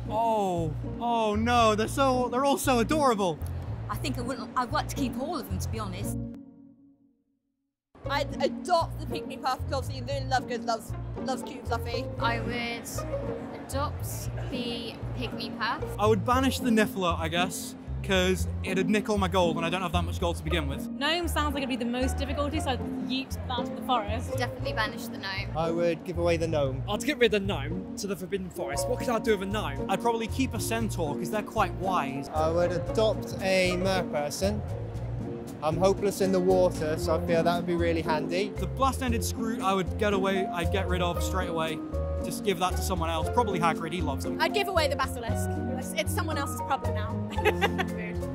Oh no, they're all so adorable. I think I'd like to keep all of them, to be honest. I'd adopt the pygmy puff because obviously Lily Lovegood loves cute fluffy. I would adopt the pygmy puff. I would banish the Niffler, I guess, because it'd nick all my gold and I don't have that much gold to begin with. Gnome sounds like it'd be the most difficulty, so I'd yeet that to the forest. Definitely banish the gnome. I would give away the gnome. I'd get rid of the gnome to the Forbidden Forest. What could I do with a gnome? I'd probably keep a centaur because they're quite wise. I would adopt a Merperson. I'm hopeless in the water, so I feel that would be really handy. The blast-ended Scroot I'd get rid of straight away. Just give that to someone else. Probably Hagrid, he loves them. I'd give away the basilisk. It's someone else's problem now.